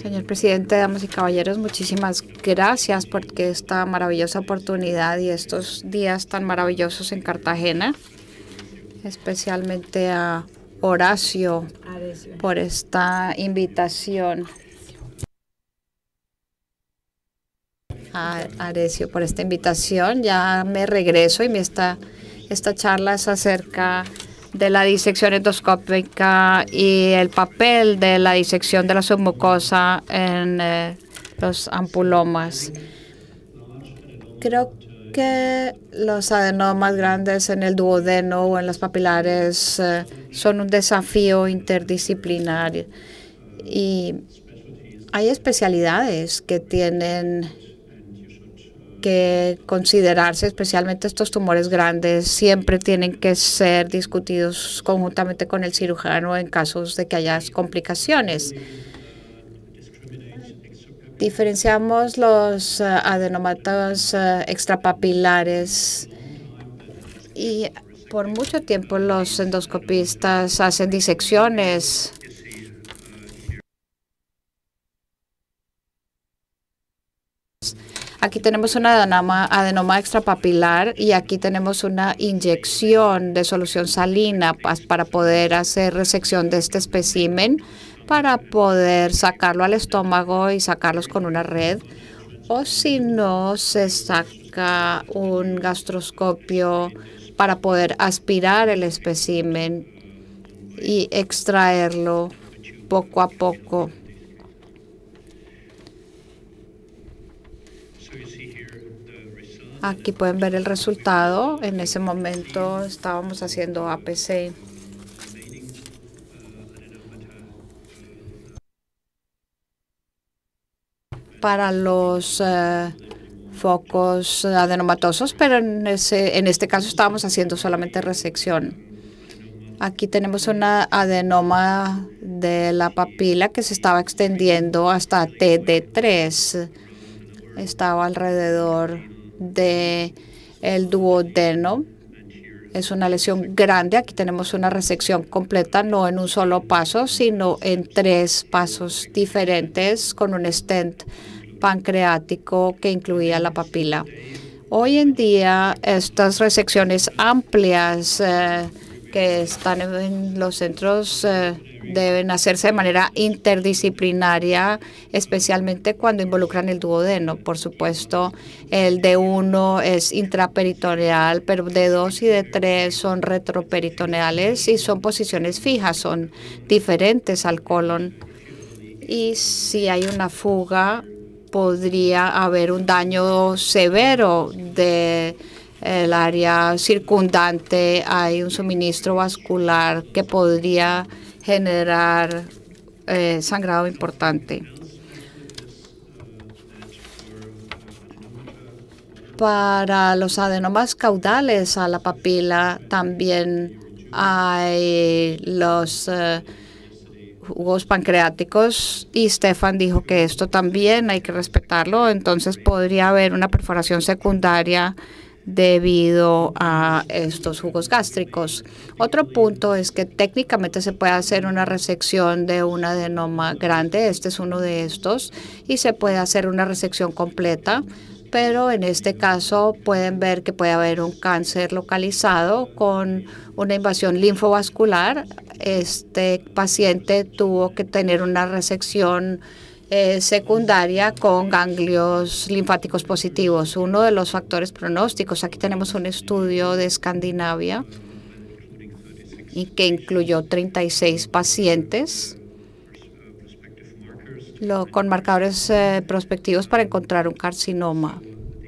Señor presidente, damas y caballeros, muchísimas gracias por esta maravillosa oportunidad y estos días tan maravillosos en Cartagena, especialmente a Horacio por esta invitación. A Arecio por esta invitación. Ya me regreso y esta charla es acerca de la disección endoscópica y el papel de la disección de la submucosa en los ampulomas. Creo que los adenomas grandes en el duodeno o en los papilares son un desafío interdisciplinario y hay especialidades que tienen que considerarse, especialmente estos tumores grandes, siempre tienen que ser discutidos conjuntamente con el cirujano en casos de que haya complicaciones. Diferenciamos los adenomatos extrapapilares y por mucho tiempo los endoscopistas hacen disecciones. Aquí tenemos un adenoma extrapapilar y aquí tenemos una inyección de solución salina para poder hacer resección de este espécimen, para poder sacarlo al estómago y sacarlos con una red. O si no, se saca un gastroscopio para poder aspirar el espécimen y extraerlo poco a poco. Aquí pueden ver el resultado. En ese momento estábamos haciendo APC. Para los focos adenomatosos, pero en este caso estábamos haciendo solamente resección. Aquí tenemos una adenoma de la papila que se estaba extendiendo hasta TD3. Estaba alrededor de el duodeno. Es una lesión grande. Aquí tenemos una resección completa, no en un solo paso, sino en 3 pasos diferentes con un stent pancreático que incluía la papila. Hoy en día, estas resecciones amplias que están en los centros deben hacerse de manera interdisciplinaria, especialmente cuando involucran el duodeno. Por supuesto, el D1 es intraperitoneal, pero D2 y D3 son retroperitoneales y son posiciones fijas, son diferentes al colon. Y si hay una fuga, podría haber un daño severo del área circundante. Hay un suministro vascular que podría generar sangrado importante. Para los adenomas caudales a la papila también hay los jugos pancreáticos y Stefan dijo que esto también hay que respetarlo. Entonces podría haber una perforación secundaria debido a estos jugos gástricos. Otro punto es que técnicamente se puede hacer una resección de un adenoma grande. Este es uno de estos y se puede hacer una resección completa. Pero en este caso pueden ver que puede haber un cáncer localizado con una invasión linfovascular. Este paciente tuvo que tener una resección secundaria con ganglios linfáticos positivos. Uno de los factores pronósticos, aquí tenemos un estudio de Escandinavia y que incluyó 36 pacientes con marcadores prospectivos para encontrar un carcinoma.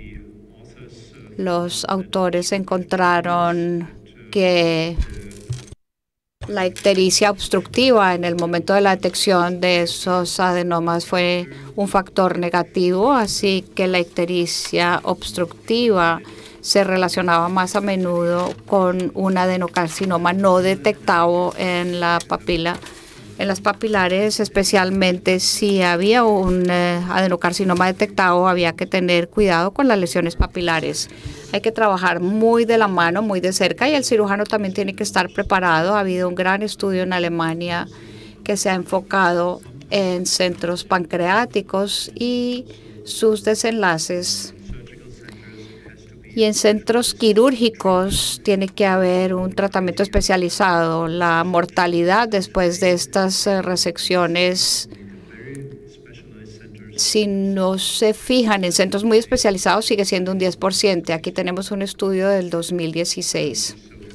Los autores encontraron que la ictericia obstructiva en el momento de la detección de esos adenomas fue un factor negativo, así que la ictericia obstructiva se relacionaba más a menudo con un adenocarcinoma no detectado en la papila. En las papilares, especialmente si había un adenocarcinoma detectado, había que tener cuidado con las lesiones papilares. Hay que trabajar muy de la mano, muy de cerca, y el cirujano también tiene que estar preparado. Ha habido un gran estudio en Alemania que se ha enfocado en centros pancreáticos y sus desenlaces. Y en centros quirúrgicos tiene que haber un tratamiento especializado. La mortalidad después de estas resecciones, si no se fijan en centros muy especializados, sigue siendo un 10%. Aquí tenemos un estudio del 2016.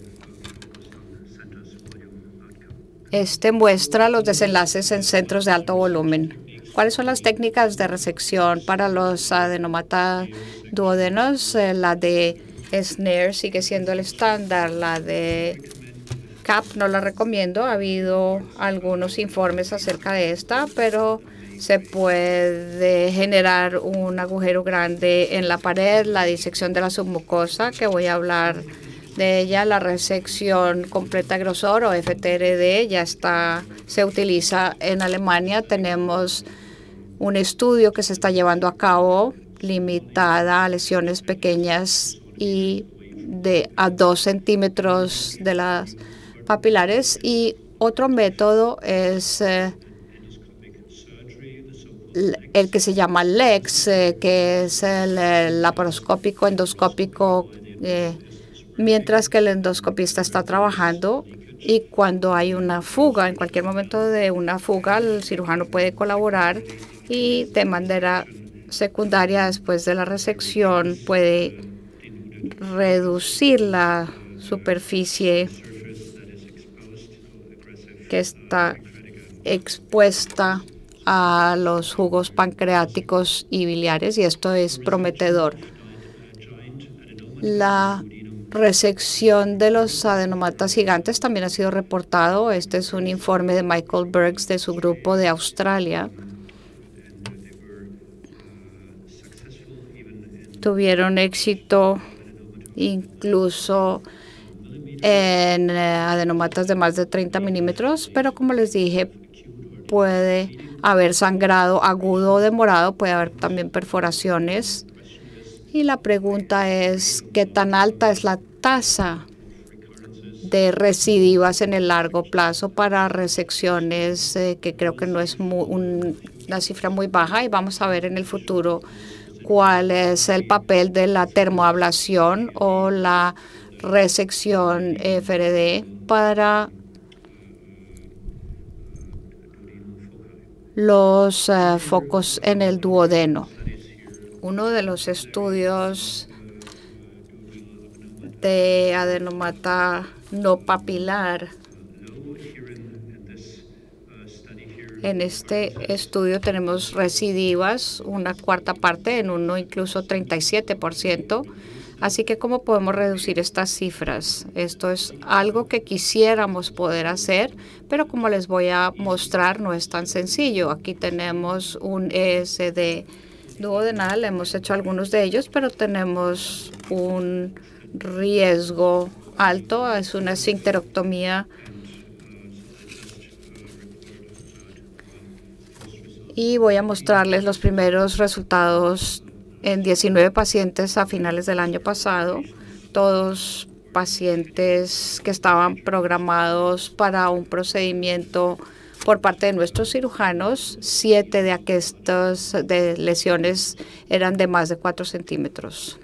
Este muestra los desenlaces en centros de alto volumen. ¿Cuáles son las técnicas de resección para los adenómatas duodenos? La de Snare sigue siendo el estándar. La de CAP no la recomiendo. Ha habido algunos informes acerca de esta, pero se puede generar un agujero grande en la pared, la disección de la submucosa, que voy a hablar de ella, la resección completa grosor o FTRD, se utiliza en Alemania. Tenemos un estudio que se está llevando a cabo limitada a lesiones pequeñas y a 2 centímetros de las papilares. Y otro método es el que se llama LEX, que es el laparoscópico endoscópico, mientras que el endoscopista está trabajando. Y cuando hay una fuga, en cualquier momento de una fuga, el cirujano puede colaborar y de manera secundaria, después de la resección, puede reducir la superficie que está expuesta a los jugos pancreáticos y biliares, y esto es prometedor. La resección de los adenomatas gigantes también ha sido reportado. Este es un informe de Michael Bergs de su grupo de Australia. Tuvieron éxito incluso en adenomatas de más de 30 milímetros, pero como les dije, puede haber sangrado agudo o demorado, puede haber también perforaciones. Y la pregunta es, ¿qué tan alta es la tasa de recidivas en el largo plazo para resecciones? Que creo que no es una cifra muy baja, y vamos a ver en el futuro cuál es el papel de la termoablación o la resección FRD para los focos en el duodeno. Uno de los estudios de adenomata no papilar, en este estudio tenemos recidivas, una cuarta parte, en uno incluso 37%. Así que, ¿cómo podemos reducir estas cifras? Esto es algo que quisiéramos poder hacer, pero como les voy a mostrar, no es tan sencillo. Aquí tenemos un ESD duodenal, hemos hecho algunos de ellos, pero tenemos un riesgo alto. Es una esfincterectomía. Y voy a mostrarles los primeros resultados en 19 pacientes a finales del año pasado, todos pacientes que estaban programados para un procedimiento por parte de nuestros cirujanos. 7 de estas lesiones eran de más de 4 centímetros.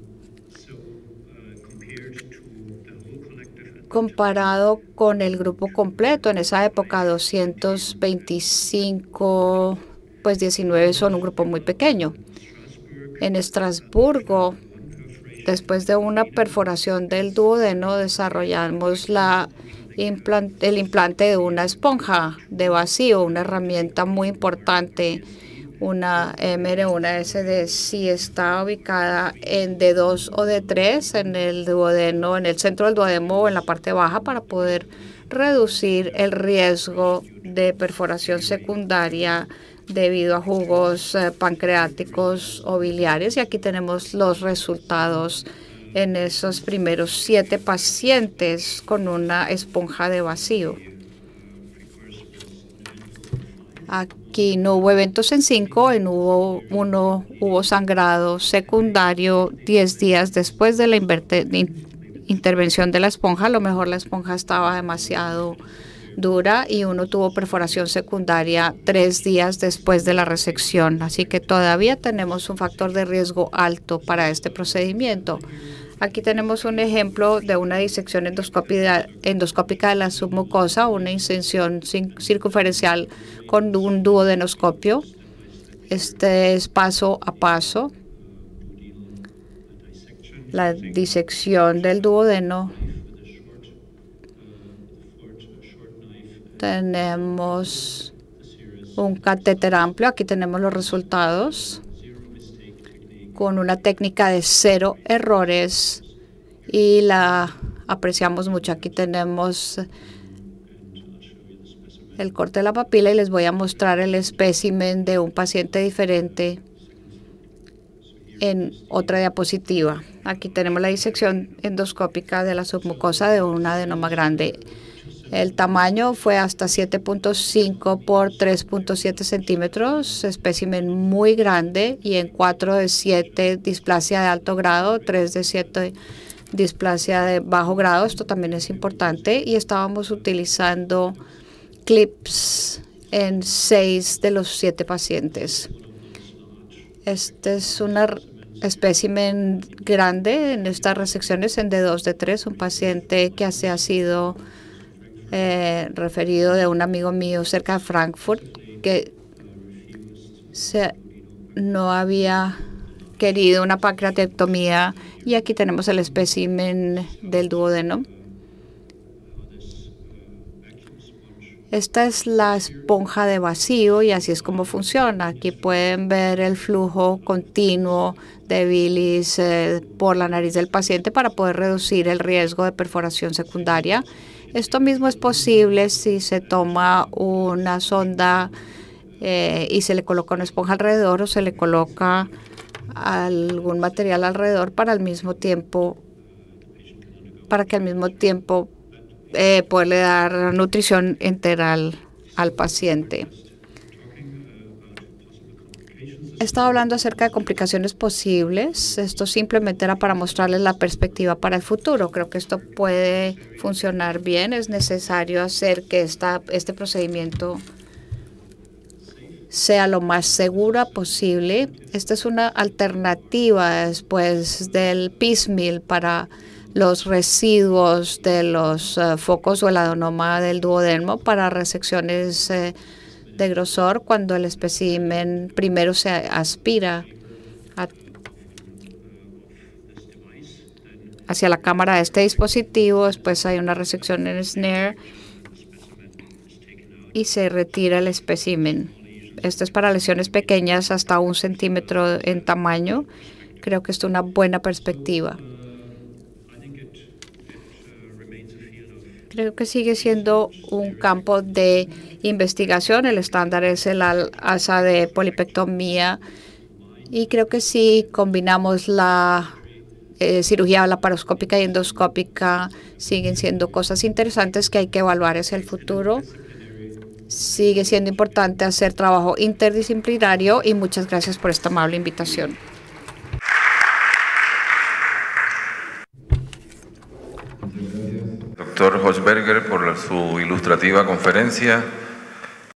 Comparado con el grupo completo, en esa época 225, pues 19 son un grupo muy pequeño. En Estrasburgo, después de una perforación del duodeno, desarrollamos el implante de una esponja de vacío, una herramienta muy importante, una MR, una SD. Si está ubicada en D2 o D3 en el duodeno, en el centro del duodeno o en la parte baja, para poder reducir el riesgo de perforación secundaria debido a jugos pancreáticos o biliares. Y aquí tenemos los resultados en esos primeros 7 pacientes con una esponja de vacío. Aquí no hubo eventos en 5, hubo sangrado secundario 10 días después de la intervención de la esponja. A lo mejor la esponja estaba demasiado dura y uno tuvo perforación secundaria 3 días después de la resección. Así que todavía tenemos un factor de riesgo alto para este procedimiento. Aquí tenemos un ejemplo de una disección endoscópica de la submucosa, una incisión circunferencial con un duodenoscopio. Este es paso a paso. La disección del duodeno. Tenemos un catéter amplio. Aquí tenemos los resultados con una técnica de 0 errores y la apreciamos mucho. Aquí tenemos el corte de la papila y les voy a mostrar el espécimen de un paciente diferente en otra diapositiva. Aquí tenemos la disección endoscópica de la submucosa de un adenoma grande. El tamaño fue hasta 7.5 por 3.7 centímetros, espécimen muy grande, y en 4 de 7 displasia de alto grado, 3 de 7 displasia de bajo grado. Esto también es importante, y estábamos utilizando clips en 6 de los 7 pacientes. Este es un espécimen grande en estas resecciones en D2, D3, un paciente que se ha sido referido de un amigo mío cerca de Frankfurt que no había querido una pancreatectomía, y aquí tenemos el espécimen del duodeno. Esta es la esponja de vacío y así es como funciona. Aquí pueden ver el flujo continuo de bilis por la nariz del paciente para poder reducir el riesgo de perforación secundaria. Esto mismo es posible si se toma una sonda y se le coloca una esponja alrededor o se le coloca algún material alrededor para que al mismo tiempo poderle dar nutrición enteral al paciente. Estaba hablando acerca de complicaciones posibles. Esto simplemente era para mostrarles la perspectiva para el futuro. Creo que esto puede funcionar bien. Es necesario hacer que este procedimiento sea lo más segura posible. Esta es una alternativa después del piecemeal para los residuos de los focos o el adenoma del duodeno para resecciones de grosor, cuando el espécimen primero se aspira hacia la cámara de este dispositivo. Después hay una resección en snare y se retira el espécimen. Esto es para lesiones pequeñas hasta 1 centímetro en tamaño. Creo que esto es una buena perspectiva. Creo que sigue siendo un campo de investigación. El estándar es el asa de polipectomía, y creo que si combinamos la cirugía laparoscópica y endoscópica, siguen siendo cosas interesantes que hay que evaluar hacia el futuro. Sigue siendo importante hacer trabajo interdisciplinario, y muchas gracias por esta amable invitación. Doctor Hochberger, por su ilustrativa conferencia.